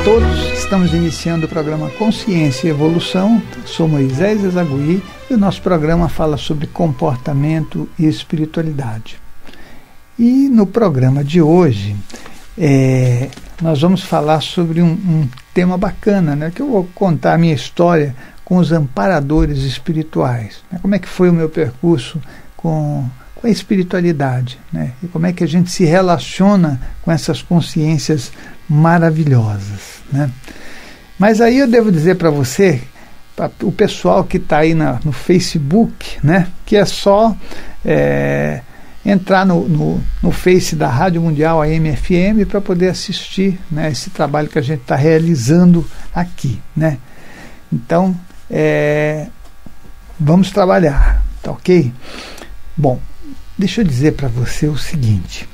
todos, estamos iniciando o programa Consciência e Evolução. Sou Moisés Ezagui e o nosso programa fala sobre comportamento e espiritualidade. E no programa de hoje, nós vamos falar sobre um tema bacana, né? Que eu vou contar a minha história com os amparadores espirituais, né? Como é que foi o meu percurso com a espiritualidade, né? E como é que a gente se relaciona com essas consciências maravilhosas, né? Mas aí eu devo dizer para você, para o pessoal que está aí no Facebook, né, que é só entrar no Face da Rádio Mundial AM/FM para poder assistir, né, esse trabalho que a gente está realizando aqui, né? Então, vamos trabalhar, tá ok? Bom, deixa eu dizer para você o seguinte,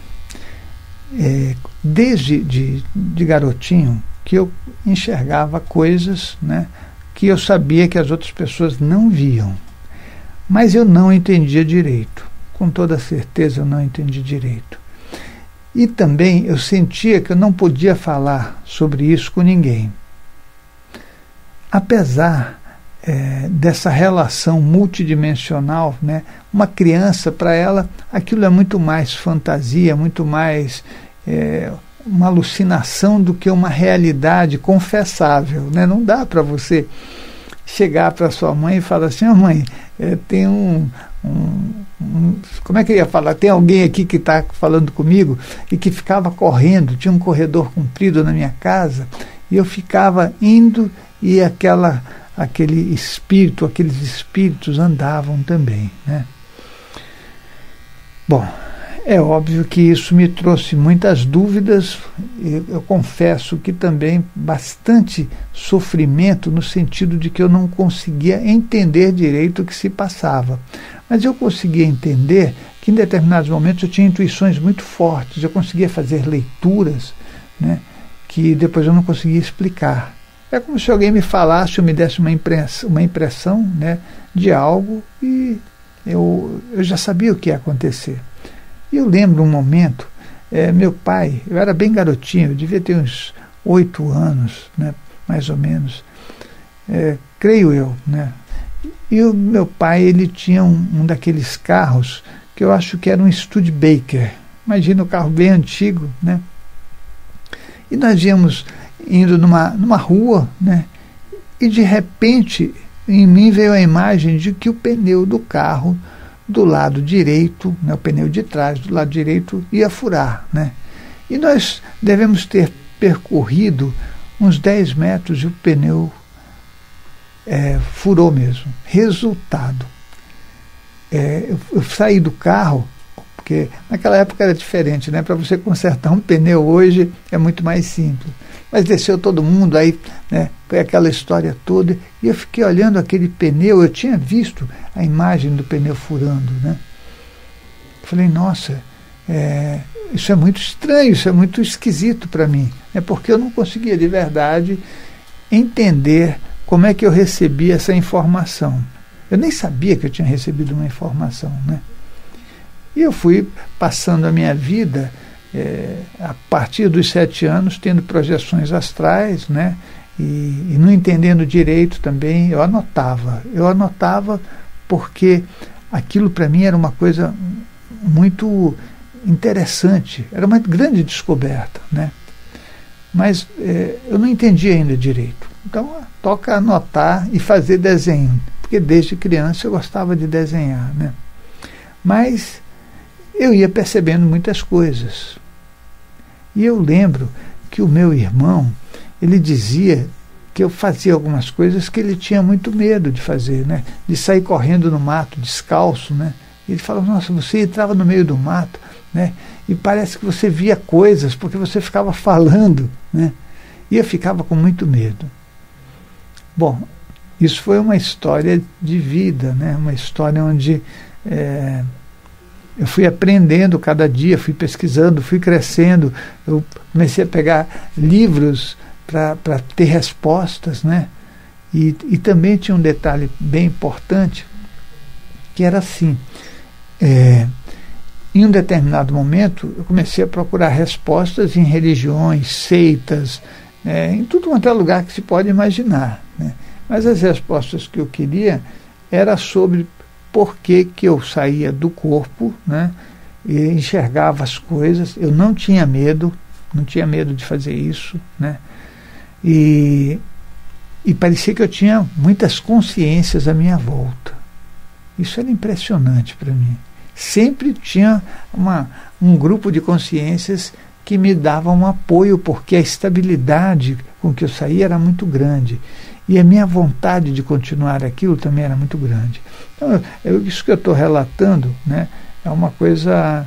desde de garotinho que eu enxergava coisas, né, que eu sabia que as outras pessoas não viam, mas eu não entendia direito, com toda certeza eu não entendi direito. E também eu sentia que eu não podia falar sobre isso com ninguém. Apesar dessa relação multidimensional, né, uma criança, para ela, aquilo é muito mais fantasia, muito mais uma alucinação do que uma realidade confessável, né? Não dá para você chegar para sua mãe e falar assim: mãe, tem como é que eu ia falar? Tem alguém aqui que está falando comigo e que ficava correndo, tinha um corredor comprido na minha casa e eu ficava indo e aqueles espíritos andavam também, né? Bom, é óbvio que isso me trouxe muitas dúvidas, eu confesso que também bastante sofrimento, no sentido de que eu não conseguia entender direito o que se passava. Mas eu conseguia entender que em determinados momentos eu tinha intuições muito fortes, eu conseguia fazer leituras, né, que depois eu não conseguia explicar. É como se alguém me falasse ou me desse uma impressão, né, de algo e eu já sabia o que ia acontecer. E eu lembro um momento, meu pai, eu era bem garotinho, eu devia ter uns 8 anos, né, mais ou menos, creio eu, né? E o meu pai, ele tinha um daqueles carros que eu acho que era um Studebaker. Imagina, um carro bem antigo, né? E nós íamos indo numa rua, né? E de repente em mim veio a imagem de que o pneu do carro do lado direito, né, o pneu de trás do lado direito ia furar, né? E nós devemos ter percorrido uns 10 metros e o pneu furou mesmo. Resultado, eu saí do carro, porque naquela época era diferente, né? Para você consertar um pneu hoje é muito mais simples. Mas desceu todo mundo, aí, né, foi aquela história toda, e eu fiquei olhando aquele pneu, eu tinha visto a imagem do pneu furando, né? Falei, nossa, isso é muito estranho, isso é muito esquisito para mim, porque eu não conseguia de verdade entender como é que eu recebi essa informação. Eu nem sabia que eu tinha recebido uma informação, né? E eu fui passando a minha vida, a partir dos 7 anos, tendo projeções astrais, né? E não entendendo direito também, eu anotava porque aquilo para mim era uma coisa muito interessante, era uma grande descoberta, né? Mas eu não entendia ainda direito. Então toca anotar e fazer desenho, porque desde criança eu gostava de desenhar, né? Mas eu ia percebendo muitas coisas. E eu lembro que o meu irmão, ele dizia que eu fazia algumas coisas que ele tinha muito medo de fazer, né? De sair correndo no mato descalço, né? Ele falava, nossa, você entrava no meio do mato, né? E parece que você via coisas, porque você ficava falando, né? E eu ficava com muito medo. Bom, isso foi uma história de vida, né? Uma história onde eu fui aprendendo cada dia, fui pesquisando, fui crescendo, eu comecei a pegar livros para ter respostas, né? E também tinha um detalhe bem importante, que era assim, em um determinado momento eu comecei a procurar respostas em religiões, seitas, em tudo quanto é lugar que se pode imaginar, né? Mas as respostas que eu queria era sobre por que eu saía do corpo, né, e enxergava as coisas. Eu não tinha medo de fazer isso, né? E parecia que eu tinha muitas consciências à minha volta. Isso era impressionante para mim. Sempre tinha um grupo de consciências que me davam um apoio, porque a estabilidade com que eu saía era muito grande. E a minha vontade de continuar aquilo também era muito grande. Então, isso que eu estou relatando, né, é uma coisa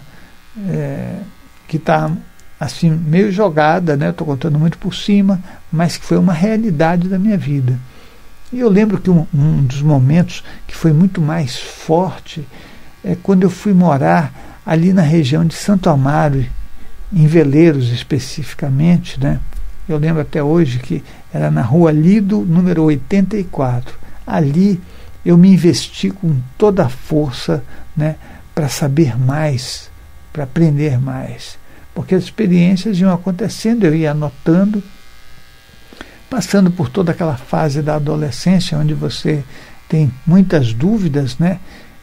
que está assim, meio jogada, né? Estou contando muito por cima, mas que foi uma realidade da minha vida. E eu lembro que um dos momentos que foi muito mais forte é quando eu fui morar ali na região de Santo Amaro, em Veleiros especificamente, né? Eu lembro até hoje que era na Rua Lido, número 84. Ali eu me investi com toda a força, né, para saber mais, para aprender mais. Porque as experiências iam acontecendo, eu ia anotando, passando por toda aquela fase da adolescência, onde você tem muitas dúvidas, né?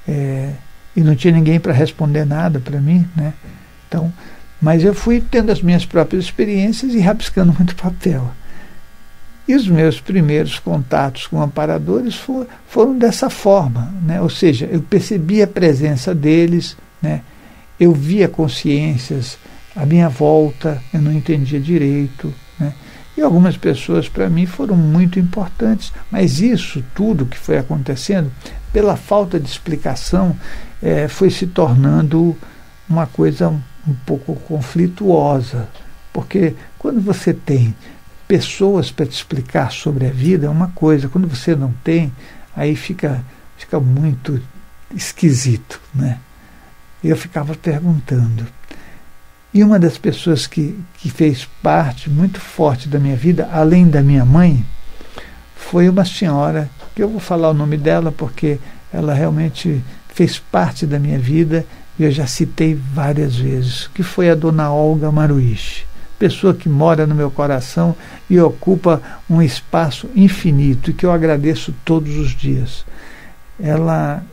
E não tinha ninguém para responder nada para mim, né? Então, mas eu fui tendo as minhas próprias experiências e rabiscando muito papel. E os meus primeiros contatos com amparadores foram dessa forma, né? Ou seja, eu percebi a presença deles, né? Eu via consciências à minha volta, eu não entendia direito, né? E algumas pessoas para mim foram muito importantes, mas isso tudo que foi acontecendo, pela falta de explicação, foi se tornando uma coisa um pouco conflituosa, porque quando você tem pessoas para te explicar sobre a vida é uma coisa, quando você não tem, aí fica muito esquisito, né? Eu ficava perguntando. E uma das pessoas que fez parte muito forte da minha vida, além da minha mãe, foi uma senhora, que eu vou falar o nome dela porque ela realmente fez parte da minha vida e eu já citei várias vezes, que foi a dona Olga Maruiche, pessoa que mora no meu coração e ocupa um espaço infinito e que eu agradeço todos os dias. Ela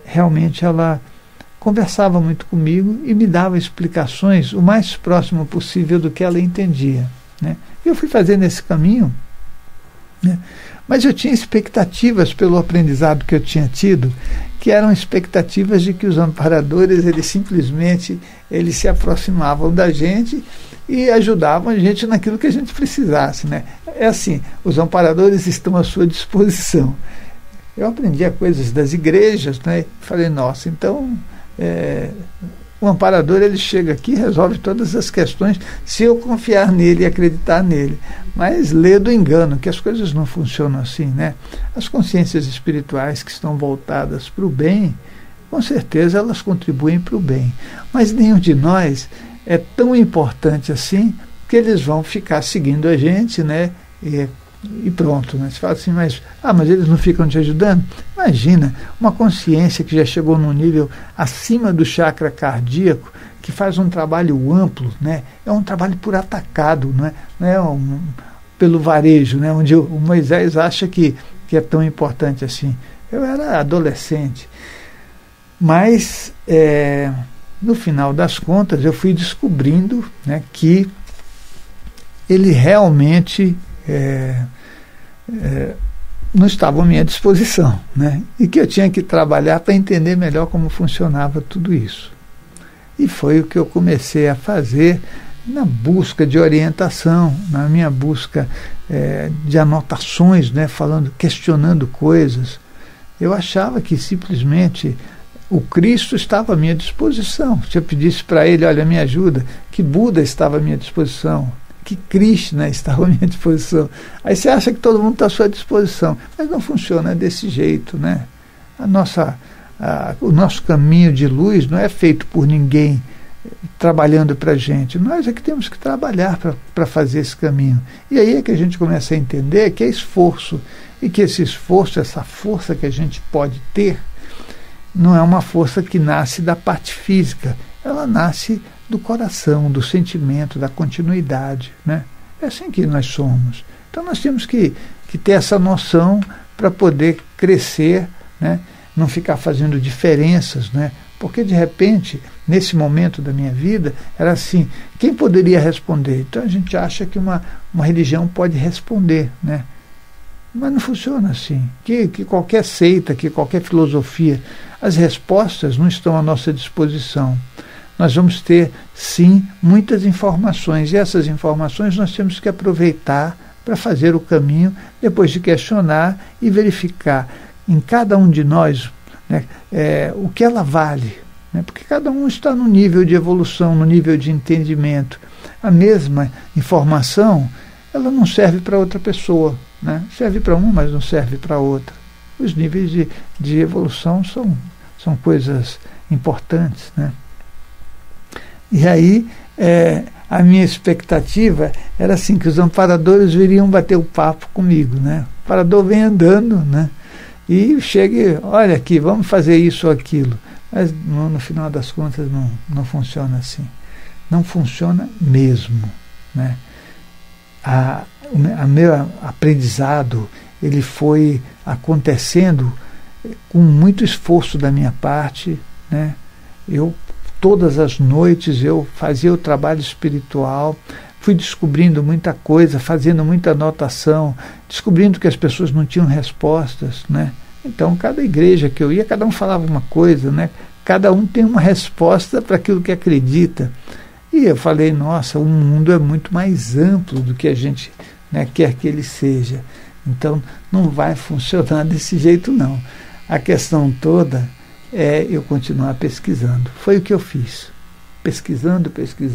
conversava muito comigo e me dava explicações o mais próximo possível do que ela entendia, né? Eu fui fazendo esse caminho, né? Mas eu tinha expectativas pelo aprendizado que eu tinha tido, que eram expectativas de que os amparadores eles simplesmente se aproximavam da gente e ajudavam a gente naquilo que a gente precisasse, né? É assim, os amparadores estão à sua disposição. Eu aprendia coisas das igrejas, né? Falei, nossa, então o amparador ele chega aqui e resolve todas as questões se eu confiar nele e acreditar nele. Mas lê do engano, que as coisas não funcionam assim, né? As consciências espirituais que estão voltadas para o bem, com certeza elas contribuem para o bem. Mas nenhum de nós é tão importante assim que eles vão ficar seguindo a gente, né? E pronto, né? Você fala assim, mas eles não ficam te ajudando? Imagina, uma consciência que já chegou num nível acima do chakra cardíaco, que faz um trabalho amplo, né? É um trabalho por atacado, não é pelo varejo, né? Onde o Moisés acha que é tão importante assim. Eu era adolescente, mas no final das contas eu fui descobrindo, né, que ele realmente não estavam à minha disposição, né? E que eu tinha que trabalhar para entender melhor como funcionava tudo isso. E foi o que eu comecei a fazer na busca de orientação, na minha busca de anotações, né? Questionando coisas. Eu achava que simplesmente o Cristo estava à minha disposição. Se eu pedisse para ele, olha, me ajuda, que Buda estava à minha disposição, que Krishna estava à minha disposição. Aí você acha que todo mundo está à sua disposição, mas não funciona desse jeito, né? O nosso caminho de luz não é feito por ninguém trabalhando para a gente. Nós é que temos que trabalhar para fazer esse caminho. E aí é que a gente começa a entender que é esforço, e que esse esforço, essa força que a gente pode ter, não é uma força que nasce da parte física, ela nasce do coração, do sentimento, da continuidade, né? É assim que nós somos. Então nós temos que ter essa noção para poder crescer, né? Não ficar fazendo diferenças, né? Porque de repente, nesse momento da minha vida, era assim, quem poderia responder? Então a gente acha que uma religião pode responder, né? Mas não funciona assim. Que qualquer seita, que qualquer filosofia, as respostas não estão à nossa disposição. Nós vamos ter, sim, muitas informações, e essas informações nós temos que aproveitar para fazer o caminho, depois de questionar e verificar em cada um de nós, né, o que ela vale, né, porque cada um está no nível de evolução, no nível de entendimento. A mesma informação, ela não serve para outra pessoa, né? Serve para um, mas não serve para outra. Os níveis de evolução são coisas importantes, né? E aí, a minha expectativa era assim, que os amparadores viriam bater o papo comigo, né? O amparador vem andando, né? E chega, olha aqui, vamos fazer isso ou aquilo. Mas no final das contas não funciona assim. Não funciona mesmo, né? O meu aprendizado, ele foi acontecendo com muito esforço da minha parte, né? Todas as noites eu fazia o trabalho espiritual, fui descobrindo muita coisa, fazendo muita anotação, descobrindo que as pessoas não tinham respostas, né? Então, cada igreja que eu ia, cada um falava uma coisa, né? Cada um tem uma resposta para aquilo que acredita. E eu falei, nossa, o mundo é muito mais amplo do que a gente, né, quer que ele seja. Então, não vai funcionar desse jeito, não. A questão toda é eu continuar pesquisando. Foi o que eu fiz. Pesquisando.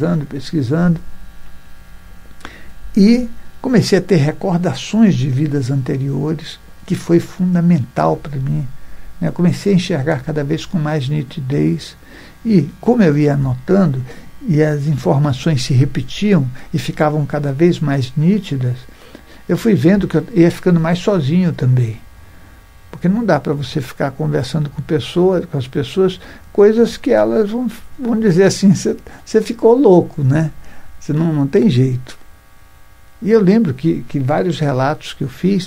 E comecei a ter recordações de vidas anteriores, que foi fundamental para mim. Eu comecei a enxergar cada vez com mais nitidez. E como eu ia anotando, e as informações se repetiam e ficavam cada vez mais nítidas, eu fui vendo que eu ia ficando mais sozinho também. Porque não dá para você ficar conversando com as pessoas, coisas que elas vão dizer assim, você ficou louco, né? Você não tem jeito. E eu lembro que vários relatos que eu fiz,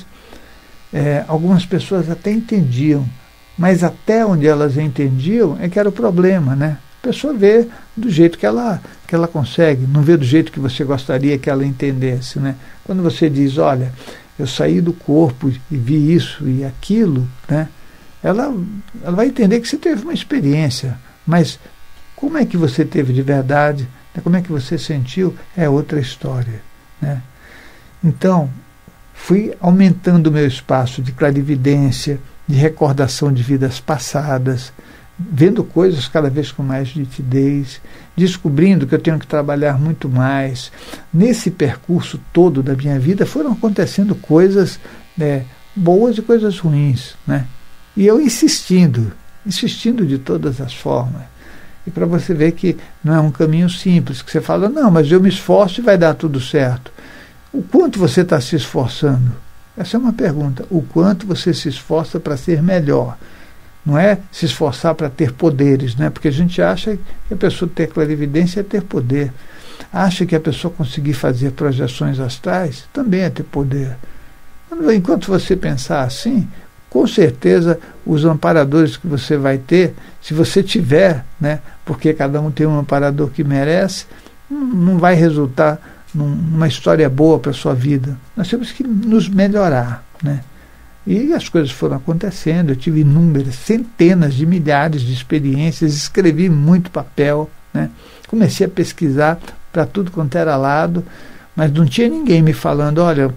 algumas pessoas até entendiam, mas até onde elas entendiam é que era o problema, né? A pessoa vê do jeito que ela consegue, não vê do jeito que você gostaria que ela entendesse, né? Quando você diz, olha, eu saí do corpo e vi isso e aquilo, né? Ela vai entender que você teve uma experiência, mas como é que você teve de verdade, né? Como é que você sentiu, é outra história, né? Então, fui aumentando o meu espaço de clarividência, de recordação de vidas passadas, vendo coisas cada vez com mais nitidez, descobrindo que eu tenho que trabalhar muito mais. Nesse percurso todo da minha vida foram acontecendo coisas, boas e coisas ruins, né? E eu insistindo de todas as formas. E para você ver que não é um caminho simples, que você fala, não, mas eu me esforço e vai dar tudo certo. O quanto você está se esforçando? Essa é uma pergunta. O quanto você se esforça para ser melhor? Não é se esforçar para ter poderes, né? Porque a gente acha que a pessoa ter clarividência é ter poder. Acha que a pessoa conseguir fazer projeções astrais também é ter poder. Enquanto você pensar assim, com certeza os amparadores que você vai ter, se você tiver, né? Porque cada um tem um amparador que merece, não vai resultar numa história boa para a sua vida. Nós temos que nos melhorar, né? E as coisas foram acontecendo, eu tive inúmeras, centenas de milhares de experiências, escrevi muito papel, né? Comecei a pesquisar para tudo quanto era lado, mas não tinha ninguém me falando, olha,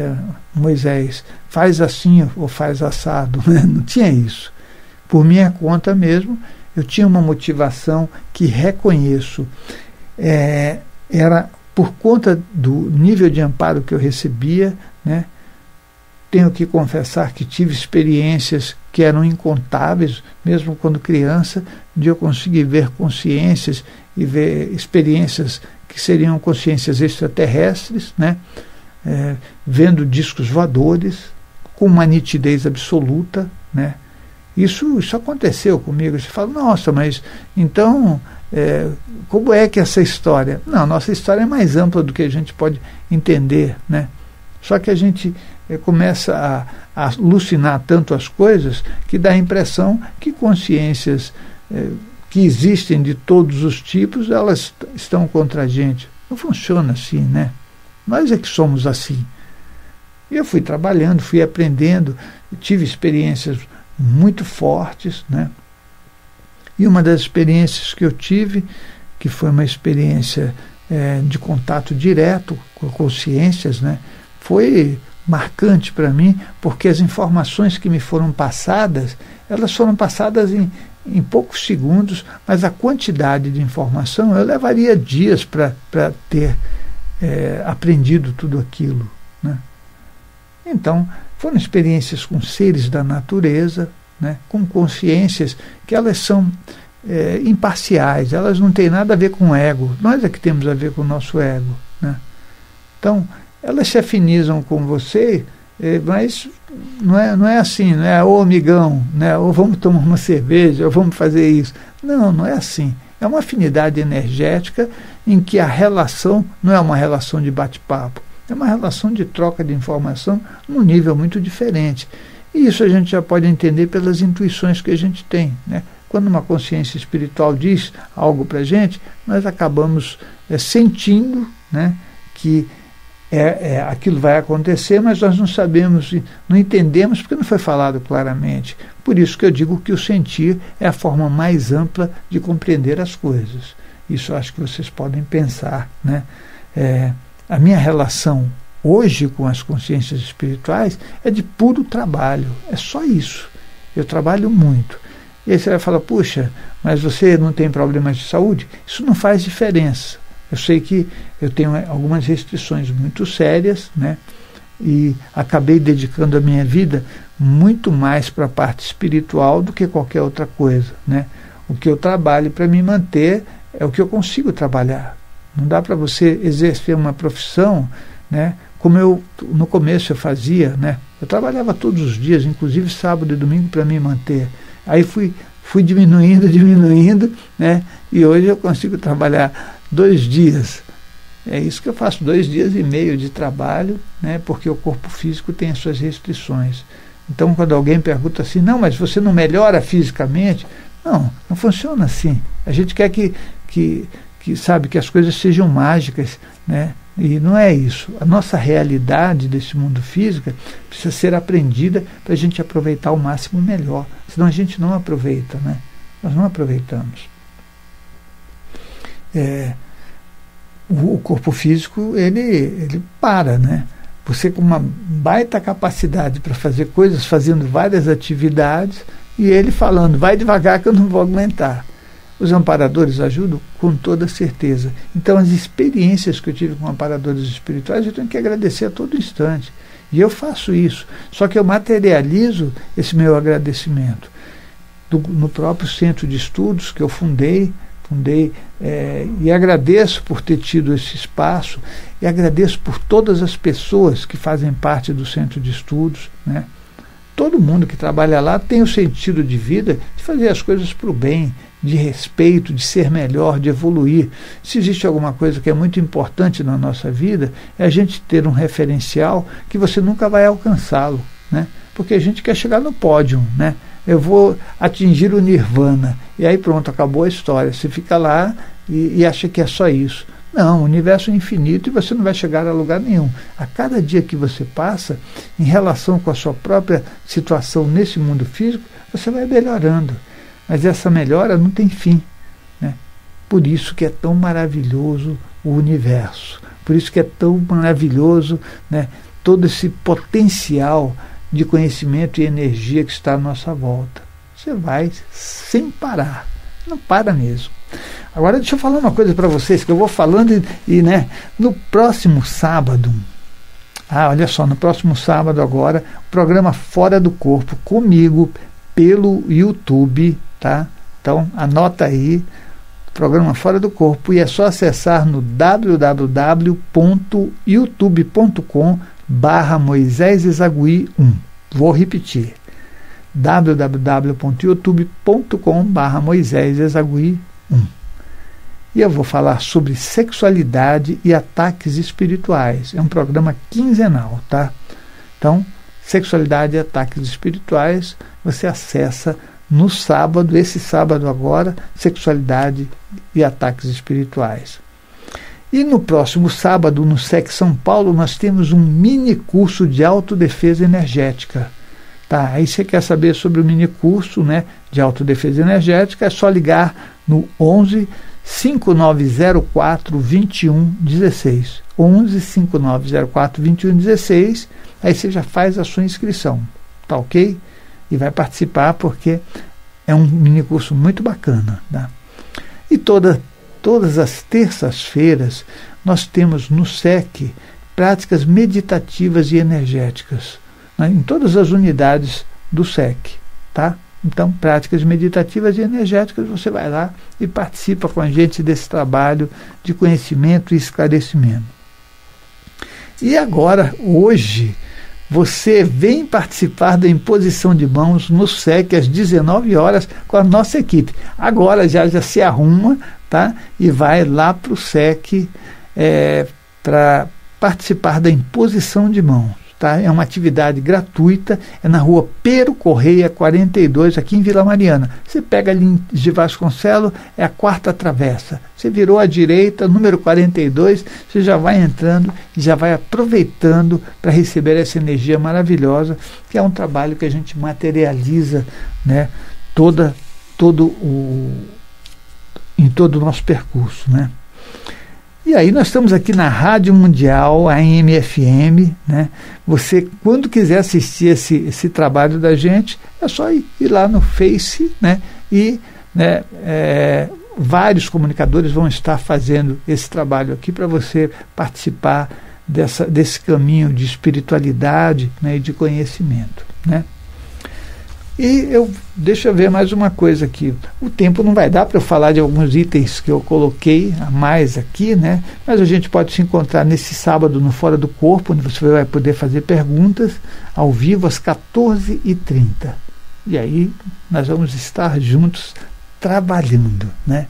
Moisés, faz assim ou faz assado, né? Não tinha isso. Por minha conta mesmo, eu tinha uma motivação que reconheço, era por conta do nível de amparo que eu recebia, né? Tenho que confessar que tive experiências que eram incontáveis, mesmo quando criança, de eu conseguir ver consciências e ver experiências que seriam consciências extraterrestres, né? Vendo discos voadores com uma nitidez absoluta, né? Isso aconteceu comigo. Você fala, nossa, mas então como é que essa história? Não, nossa história é mais ampla do que a gente pode entender, né? Só que a gente começa a alucinar tanto as coisas que dá a impressão que consciências que existem de todos os tipos, elas estão contra a gente. Não funciona assim, né? Nós é que somos assim. E eu fui trabalhando, fui aprendendo, tive experiências muito fortes, né? E uma das experiências que eu tive, que foi uma experiência de contato direto com consciências, né? Foi marcante para mim, porque as informações que me foram passadas, elas foram passadas em poucos segundos, mas a quantidade de informação eu levaria dias para ter aprendido tudo aquilo, né? Então, foram experiências com seres da natureza, né, com consciências que elas são imparciais, elas não têm nada a ver com o ego, nós é que temos a ver com o nosso ego, né? Então, elas se afinizam com você, mas não é assim, não é, ô amigão, né, ou vamos tomar uma cerveja, ou vamos fazer isso. Não é assim. É uma afinidade energética em que a relação não é uma relação de bate-papo, é uma relação de troca de informação num nível muito diferente. E isso a gente já pode entender pelas intuições que a gente tem, né? Quando uma consciência espiritual diz algo para a gente, nós acabamos sentindo, né, que aquilo vai acontecer, mas nós não sabemos, não entendemos porque não foi falado claramente. Por isso que eu digo que o sentir é a forma mais ampla de compreender as coisas. Isso eu acho que vocês podem pensar, né? A minha relação hoje com as consciências espirituais é de puro trabalho, é só isso. Eu trabalho muito. E aí você vai falar, puxa, mas você não tem problemas de saúde? Isso não faz diferença. Eu sei que eu tenho algumas restrições muito sérias, né? E acabei dedicando a minha vida muito mais para a parte espiritual do que qualquer outra coisa, né? O que eu trabalho para me manter é o que eu consigo trabalhar. Não dá para você exercer uma profissão, né, como eu no começo eu fazia, né? Eu trabalhava todos os dias, inclusive sábado e domingo, para me manter. Aí fui diminuindo, né? E hoje eu consigo trabalhar 2 dias. É isso que eu faço, 2 dias e meio de trabalho, né? Porque o corpo físico tem as suas restrições. Então, quando alguém pergunta assim, não, mas você não melhora fisicamente? Não funciona assim. A gente quer que sabe, que as coisas sejam mágicas, né? E não é isso. A nossa realidade desse mundo físico precisa ser aprendida para a gente aproveitar o máximo melhor. Senão a gente não aproveita, né? Nós não aproveitamos. O corpo físico, ele para, né? Você com uma baita capacidade para fazer coisas, fazendo várias atividades, e ele falando, vai devagar que eu não vou aguentar. Os amparadores ajudam com toda certeza. Então, as experiências que eu tive com amparadores espirituais, eu tenho que agradecer a todo instante. E eu faço isso. Só que eu materializo esse meu agradecimento no próprio centro de estudos que eu fundei e agradeço por ter tido esse espaço e agradeço por todas as pessoas que fazem parte do centro de estudos, né? Todo mundo que trabalha lá tem o sentido de vida de fazer as coisas para o bem, de respeito, de ser melhor, de evoluir. Se existe alguma coisa que é muito importante na nossa vida, é a gente ter um referencial que você nunca vai alcançá-lo, né? Porque a gente quer chegar no pódio, né? Eu vou atingir o nirvana, e aí pronto, acabou a história. Você fica lá e acha que é só isso. Não, o universo é infinito e você não vai chegar a lugar nenhum. A cada dia que você passa, em relação com a sua própria situação nesse mundo físico, você vai melhorando. Mas essa melhora não tem fim, né? Por isso que é tão maravilhoso o universo. Por isso que é tão maravilhoso, né, todo esse potencial de conhecimento e energia que está à nossa volta. Você vai sem parar. Não para mesmo. Agora deixa eu falar uma coisa para vocês, que eu vou falando né, no próximo sábado, olha só, no próximo sábado agora, o programa Fora do Corpo, comigo, pelo YouTube, tá? Então, anota aí, programa Fora do Corpo, e é só acessar no www.youtube.com/MoisésEzagui1. Vou repetir, www.youtube.com/MoisésEzagui1. E eu vou falar sobre sexualidade e ataques espirituais. É um programa quinzenal, tá? Então, sexualidade e ataques espirituais, você acessa no sábado, esse sábado agora, sexualidade e ataques espirituais. E no próximo sábado, no SEC São Paulo, nós temos um mini curso de autodefesa energética. Tá? Aí você quer saber sobre o mini curso, né, de autodefesa energética, é só ligar no 11 5904 2116. 11 5904 2116. Aí você já faz a sua inscrição, tá ok? E vai participar porque é um mini curso muito bacana. Tá? E todas as terças-feiras nós temos no SEC práticas meditativas e energéticas, né, em todas as unidades do SEC. Tá? Então, práticas meditativas e energéticas, você vai lá e participa com a gente desse trabalho de conhecimento e esclarecimento. E agora, hoje, você vem participar da imposição de mãos no SEC às 19 horas com a nossa equipe. Agora já se arruma, tá? E vai lá para o SEC para participar da imposição de mãos. Tá? É uma atividade gratuita, é na rua Pero Correia 42, aqui em Vila Mariana. Você pega ali de Vasconcelos, é a quarta travessa. Você virou à direita, número 42, você já vai entrando e já vai aproveitando para receber essa energia maravilhosa, que é um trabalho que a gente materializa, né, em todo o nosso percurso, né? E aí nós estamos aqui na Rádio Mundial, a AM/FM, né? Você, quando quiser assistir esse trabalho da gente, é só ir lá no Face, né? E né, vários comunicadores vão estar fazendo esse trabalho aqui para você participar desse caminho de espiritualidade, né, e de conhecimento, né? E deixa eu ver mais uma coisa aqui. O tempo não vai dar para eu falar de alguns itens que eu coloquei a mais aqui, né? Mas a gente pode se encontrar nesse sábado no Fora do Corpo, onde você vai poder fazer perguntas ao vivo às 14h30. E aí nós vamos estar juntos trabalhando, né?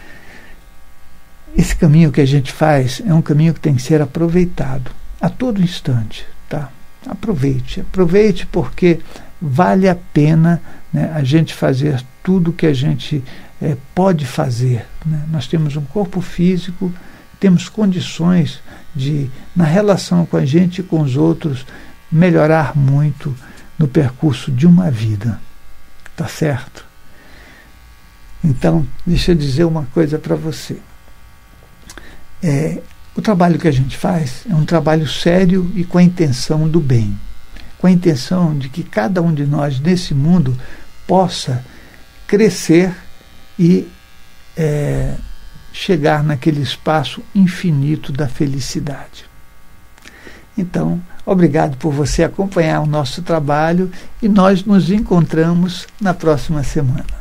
Esse caminho que a gente faz é um caminho que tem que ser aproveitado a todo instante, tá? Aproveite porque vale a pena, né, a gente fazer tudo que a gente pode fazer, né? Nós temos um corpo físico, temos condições de, na relação com a gente e com os outros, melhorar muito no percurso de uma vida. Tá certo? Então, deixa eu dizer uma coisa para você. O trabalho que a gente faz é um trabalho sério e com a intenção do bem, com a intenção de que cada um de nós nesse mundo possa crescer e chegar naquele espaço infinito da felicidade. Então, obrigado por você acompanhar o nosso trabalho e nós nos encontramos na próxima semana.